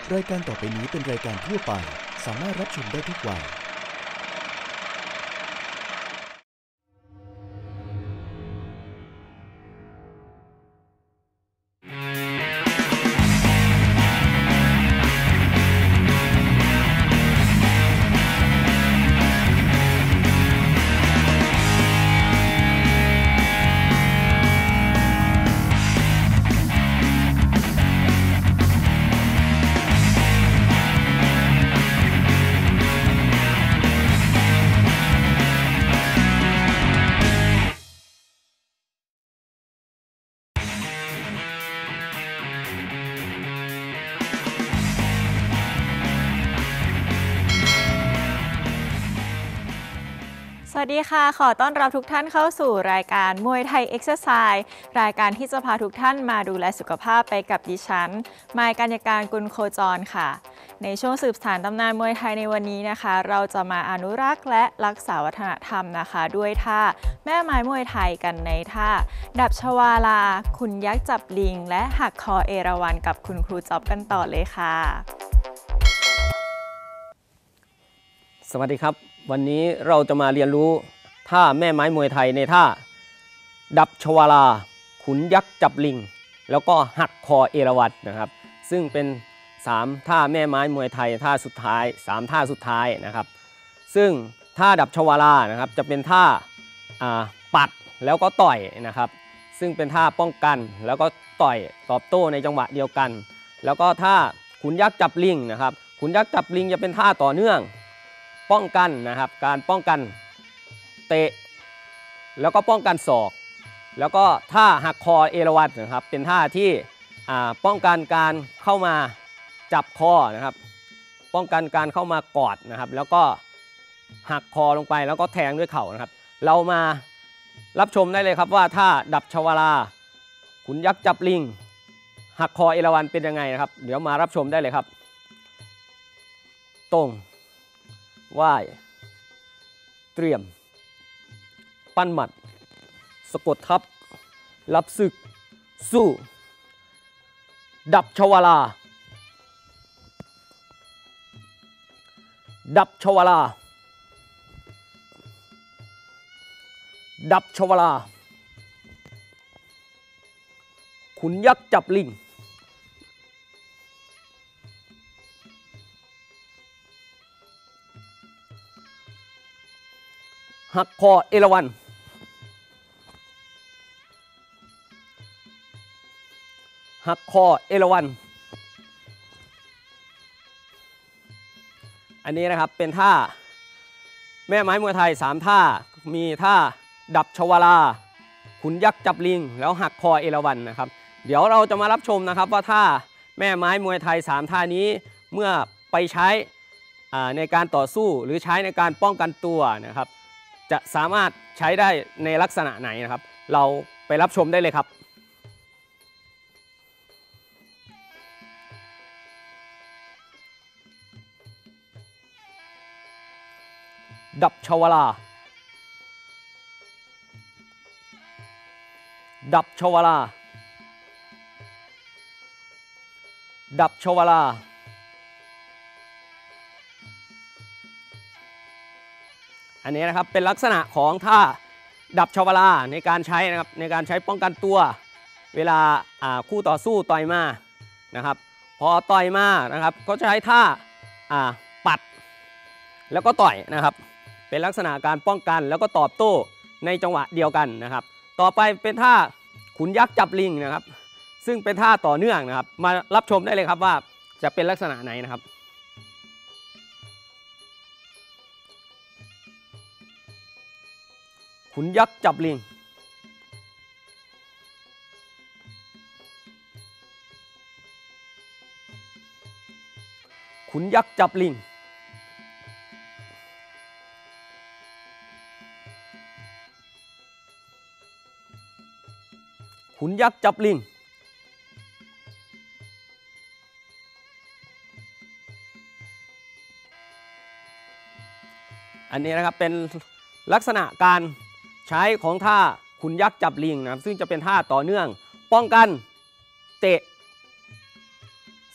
รายการต่อไปนี้เป็นรายการทั่วไปสามารถรับชมได้ทุกวัยสวัสดีค่ะขอต้อนรับทุกท่านเข้าสู่รายการมวยไทยเอ็กซ์ไซส์รายการที่จะพาทุกท่านมาดูแลสุขภาพไปกับดิฉันมายกัญญาการกุลโคจรค่ะในช่วงสืบสานตำนานมวยไทยในวันนี้นะคะเราจะมาอนุรักษ์และรักษาวัฒนธรรมนะคะด้วยท่าแม่ไม้มวยไทยกันในท่าดับชวาลาคุณยักษ์จับลิงและหักคอเอราวัณกับคุณครูจ๊อบกันต่อเลยค่ะสวัสดีครับวันนี้เราจะมาเรียนรู้ท่าแม่ไม้มวยไทยในท่าดับชวาลาขุนยักษ์จับลิงแล้วก็หักคอเอราวัณนะครับซึ่งเป็น3ท่าแม่ไม้มวยไทยท่าสุดท้าย3ท่าสุดท้ายนะครับซึ่งท่าดับชวาลานะครับจะเป็นท่าปัดแล้วก็ต่อยนะครับซึ่งเป็นท่าป้องกันแล้วก็ต่อยตอบโต้ในจังหวะเดียวกันแล้วก็ท่าขุนยักษ์จับลิงนะครับขุนยักษ์จับลิงจะเป็นท่าต่อเนื่องป้องกันนะครับการป้องกันเตะแล้วก็ป้องกันศอกแล้วก็ท่าหักคอเอราวัณนะครับเป็นท่าที่ป้องกันการเข้ามาจับคอนะครับป้องกันการเข้ามากอดนะครับแล้วก็หักคอลงไปแล้วก็แทงด้วยเข่านะครับเรามารับชมได้เลยครับว่าท่าดับชวาลาขุนยักษ์จับลิงหักคอเอราวัณเป็นยังไงนะครับเดี๋ยวมารับชมได้เลยครับตรงว่ายเตรียมปั้นหมัดสะกดทับรับศึกสู้ดับชวาลาดับชวาลาดับชวาลาขุนยักษ์จับลิงหักคอเอราวัณหักคอเอราวัณอันนี้นะครับเป็นท่าแม่ไม้มวยไทย3ท่ามีท่าดับชวาลาขุนยักษ์จับลิงแล้วหักคอเอราวัณนะครับเดี๋ยวเราจะมารับชมนะครับว่าท่าแม่ไม้มวยไทย3ท่านี้เมื่อไปใช้ในการต่อสู้หรือใช้ในการป้องกันตัวนะครับจะสามารถใช้ได้ในลักษณะไหนนะครับเราไปรับชมได้เลยครับดับชวาลาดับชวาลาดับชวาลาอันนี้นะครับเป็นลักษณะของท่าดับชวาลาในการใช้นะครับในการใช้ป้องกันตัวเวลาคู่ต่อสู้ต่อยมานะครับพอต่อยมานะครับก็ใช้ท่าปัดแล้วก็ต่อยนะครับเป็นลักษณะการป้องกันแล้วก็ตอบโต้ในจังหวะเดียวกันนะครับต่อไปเป็นท่าขุนยักษ์จับลิงนะครับซึ่งเป็นท่าต่อเนื่องนะครับมารับชมได้เลยครับว่าจะเป็นลักษณะไหนนะครับขุนยักษ์จับลิงขุนยักษ์จับลิงขุนยักษ์จับลิงอันนี้นะครับเป็นลักษณะการใช้ของท่าขุนยักษ์จับลิงนะครับซึ่งจะเป็นท่าต่อเนื่องป้องกันเตะ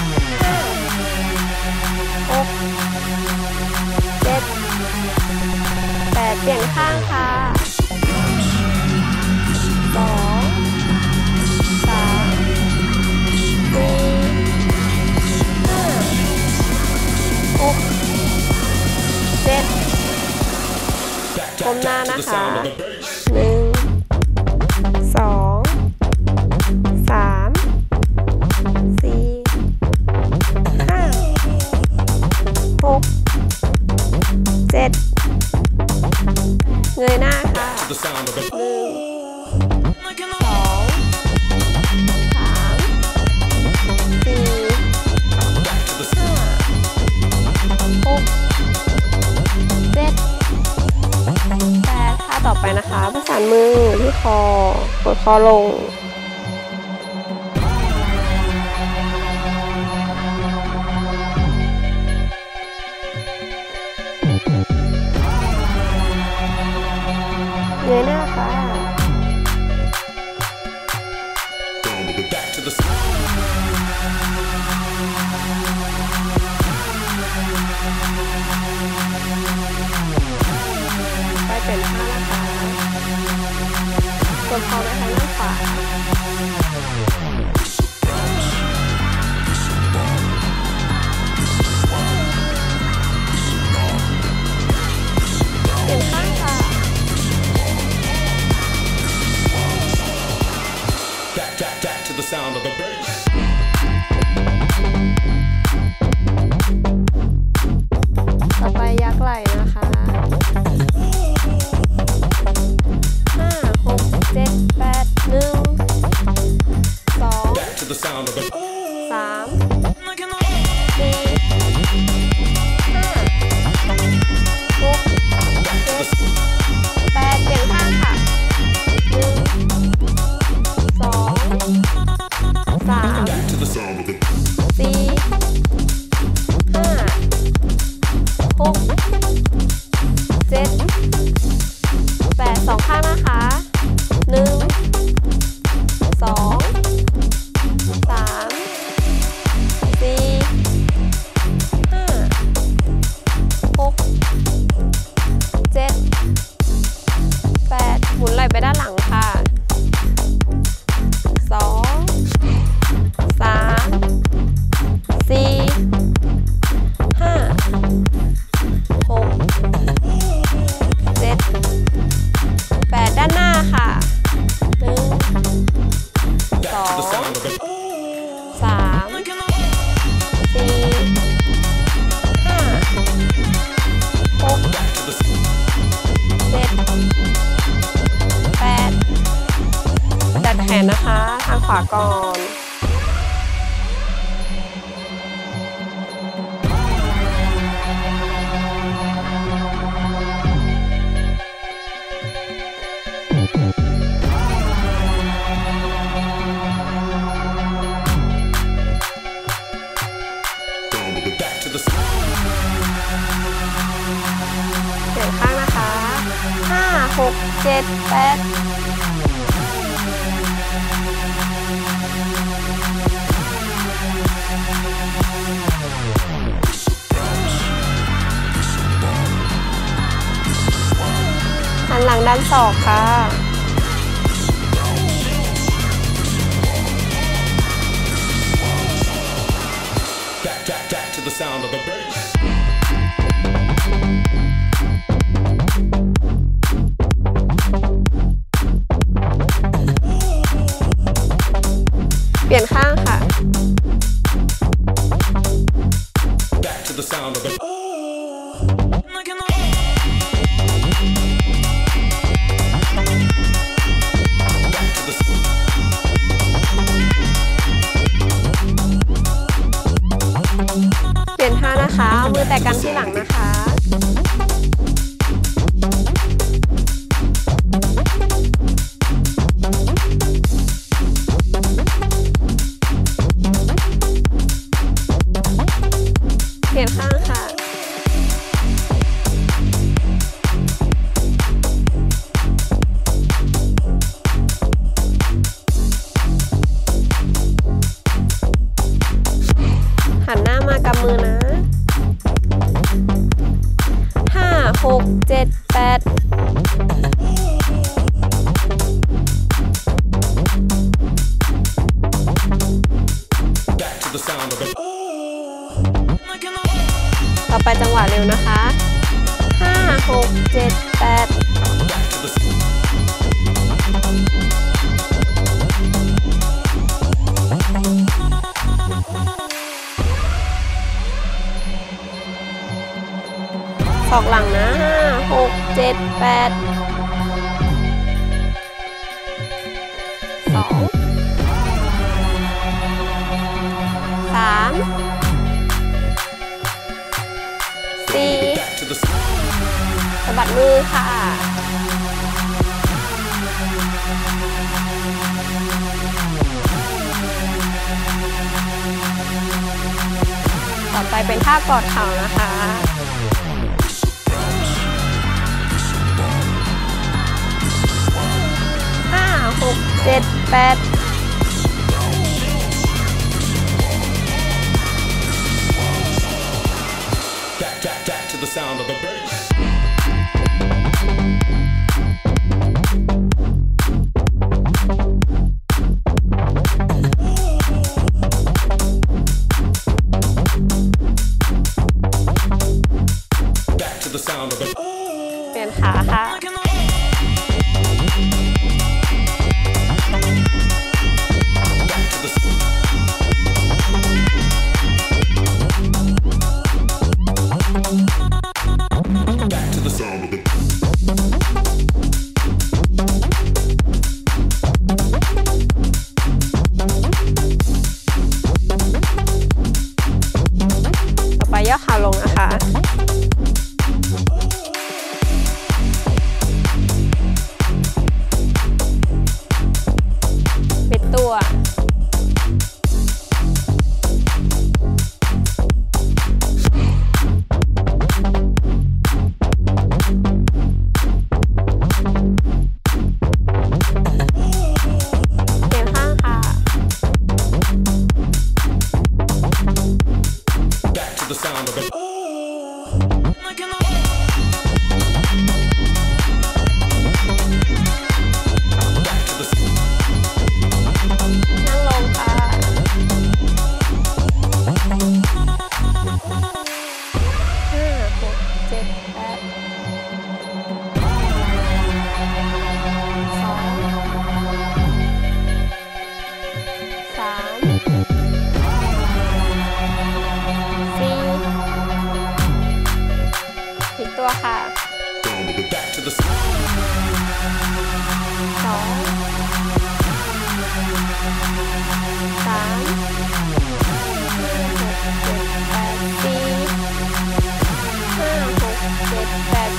หกเจ็ดแปดเปลี่ยนข้างค่ะสองสามสี่ห้าหกเจ็ดก้มหน้านะคะ1 2 3 4 5 6 7เงยหน้าค่ะ1 2 3 4 5 6 7 8ท่าต่อไปนะคะประสานมือที่คอกดคอลงเงยหน้าค่ะกดคอไปทางด้านขวาเปลี่ยนข้างค่ะ Back to the sound of the bass. ต่อไปยักไหล่นะคะ5 6 7 8 1 2 Back to the sound of the 3 4 5 6 7 8เปลี่ยนข้างค่ะ1 2 3 Back to the sound of the 4 5 6 7 8 2ข้างนะคะ1 2 3 4 5 6 7 8หมุนไหล่ไปด้านหลังค่ะ2 3 4 5 6 7 8ด้านหน้าค่ะ1 Back to the sound of the 2 3 4 5 6 Back to the 7 8ดัดแขนนะคะทางขวาก่อน Back to the เปลี่ยนข้างนะคะ5 6 7 8หันหลังด้านศอกค่ะ back to the sound of the bass. เปลี่ยนข้างค่ะ Back to the sound of the Back to the เปลี่ยนท่านะคะเอามือแตะกันที่หลังนะคะ เปลี่ยนข้างค่ะ หันหน้ามากำมือนะ 5 6 7 8 Back to the sound of the ต่อไปจังหวะเร็วนะคะ 5 6 7 8 Back to the ศอกหลังนะ5 6 7 8 2 3 4 Back to the สะบัดมือค่ะ ต่อไปเป็นท่ากอดเข่านะคะ 5 6 7 8 Back to the sound of the bass.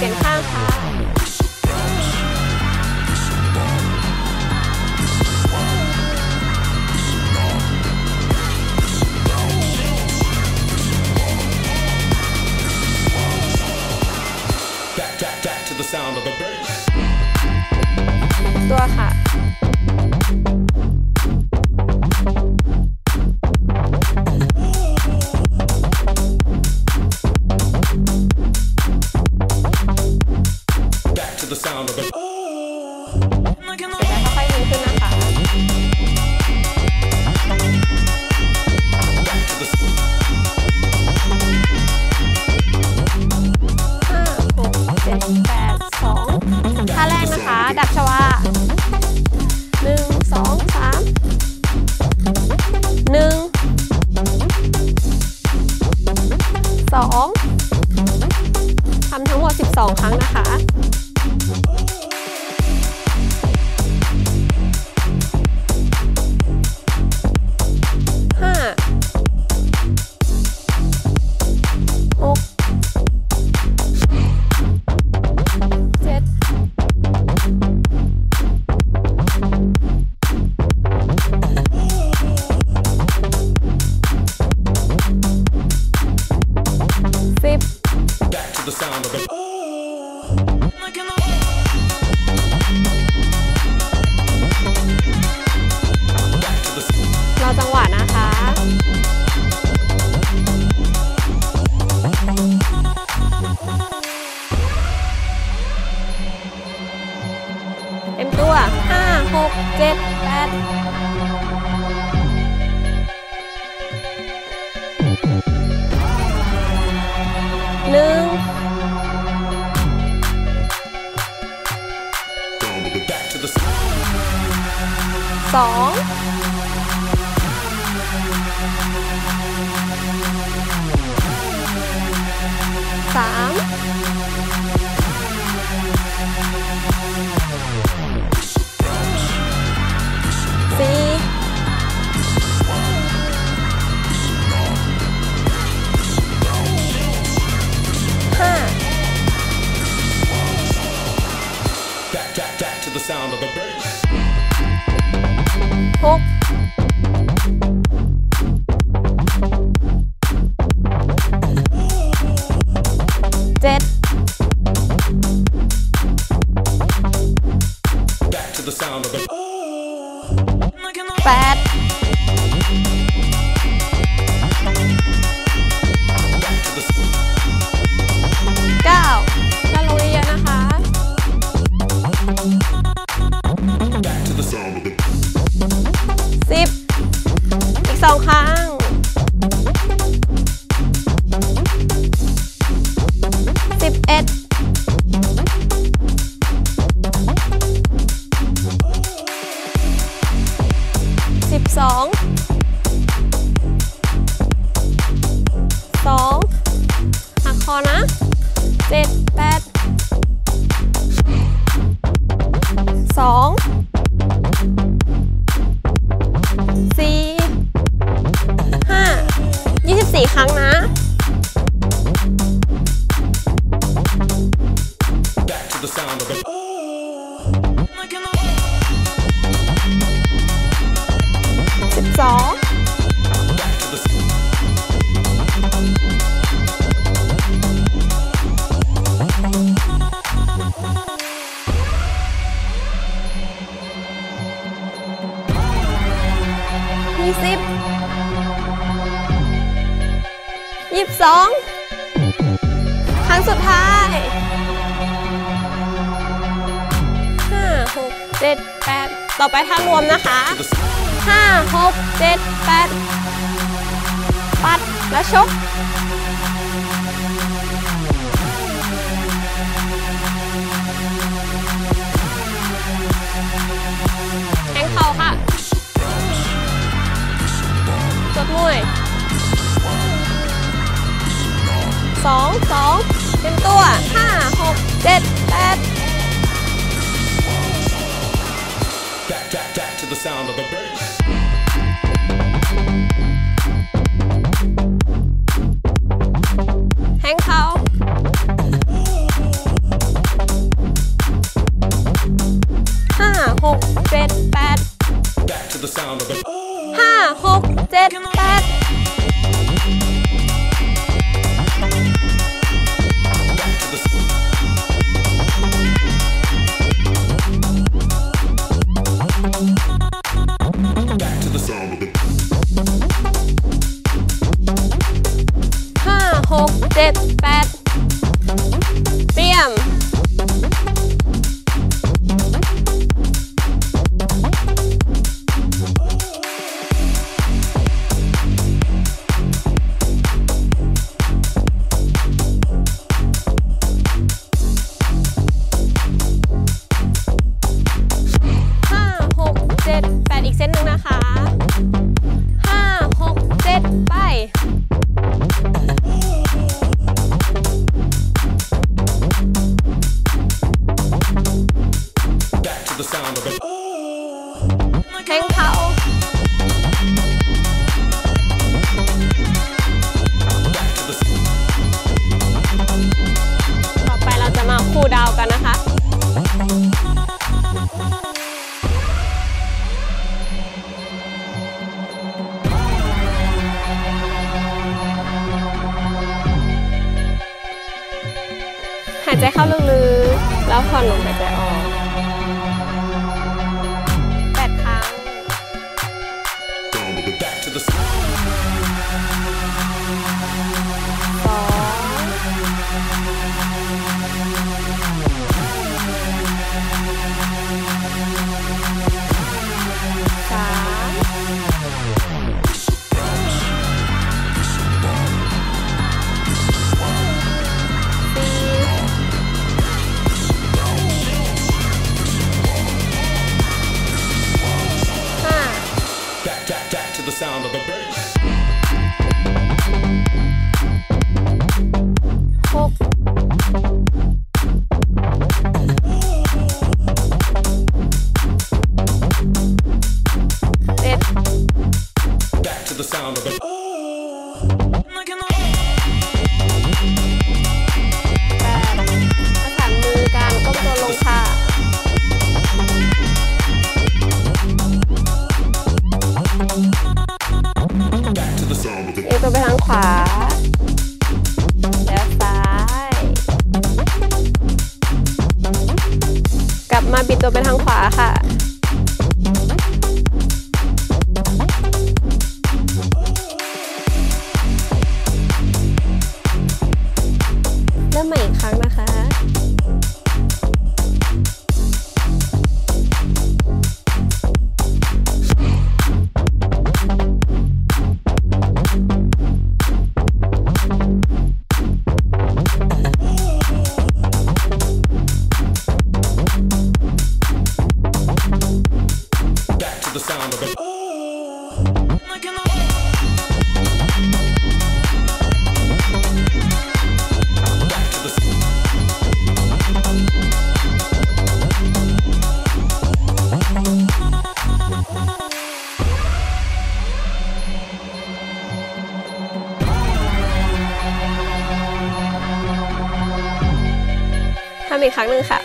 ปลี่ยนข้างค่ะ Jack to the sound of the bass. ตัวค่ะค่อยๆมือขึ้นนะคะท่าแรกนะคะดับชวา1 2 3 1 2ทำทั้งหมด12ครั้งนะคะรอจังหวะนะคะเต็มตัว5 6 7 8 2 3 4 5 6 7 8 9 to the sound of the bass. ด้านลงเยอะๆนะคะ10อีก2ครั้ง11 12 หักคอนะ7 8 2 4 5 24 ครั้งนะ12 20 22 ครั้งสุดท้าย5 6 7 8ต่อไปท่ารวมนะคะ5 6 7 8ปัดแล้วชกแทงเข่าค่ะจดมวย2 เต็มตัว5 6 7 8Jack to the sound of the bass. แทงเข่า 7 8 Back to the sound of the 5 6 7 8 back to the sound of the 5 6 7 8เตรียม8 อีกเส้นหนึ่งนะคะ5 6 7ไปแทงเข่าต่อไปเราจะมาคูลดาวน์กันนะคะหายใจเข้าลึกๆแล้วผ่อนลมหายใจออก8 ครั้ง back to the 2 3 back to the sound of the bass 6 7 back to the sound of the 8 ประสานมือกันก้มตัวลงค่ะเอ็นตัวไปทางขวาแล้วซ้ายกลับมาบิดตัวไปทางขวาค่ะเริ่มใหม่อีกครั้งนะคะ ทำอีกครั้งหนึ่งค่ะ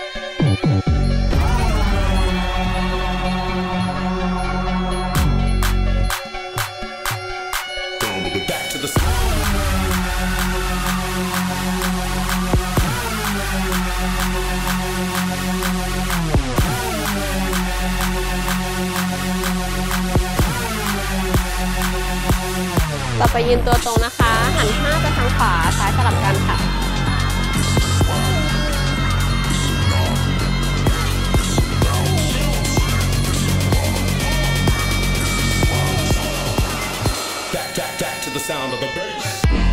ต่อไปยืนตัวตรงนะคะหันหน้าไปทางขวาซ้ายสลับกันค่ะ Back to the sound of the bass.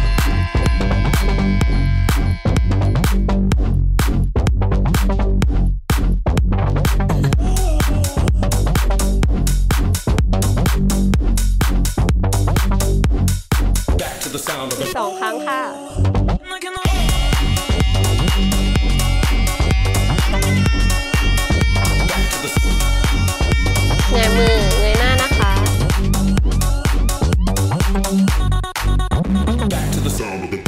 Back to the sound of the 2 ครั้งค่ะเงยมือเงยหน้านะคะ back to the sound of the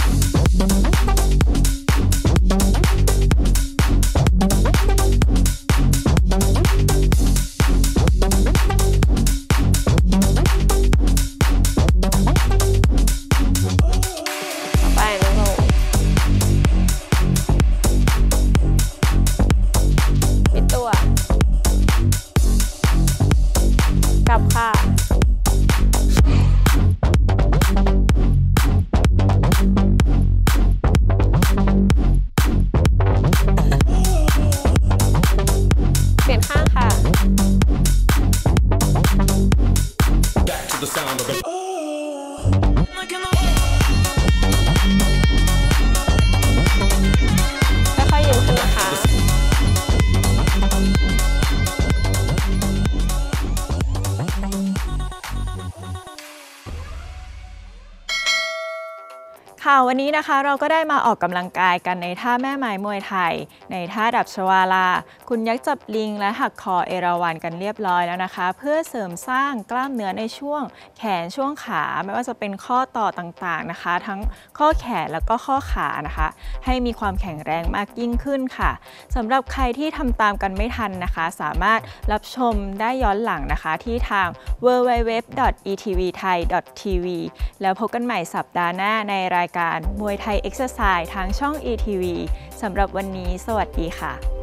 ค่ะวันนี้นะคะเราก็ได้มาออกกำลังกายกันในท่าแม่ไม้มวยไทยในท่าดับชวาลาคุณยักษ์จับลิงและหักคอเอราวัณกันเรียบร้อยแล้วนะคะเพื่อเสริมสร้างกล้ามเนื้อในช่วงแขนช่วงขาไม่ว่าจะเป็นข้อต่อต่างๆนะคะทั้งข้อแขนแล้วก็ข้อขานะคะให้มีความแข็งแรงมากยิ่งขึ้นค่ะสำหรับใครที่ทำตามกันไม่ทันนะคะสามารถรับชมได้ย้อนหลังนะคะที่ทาง www.etvthai.tv แล้วพบกันใหม่สัปดาห์หน้าในรายการมวยไทยเอ็กซ์ไซส์ทางช่อง ETV สำหรับวันนี้สวัสดีค่ะ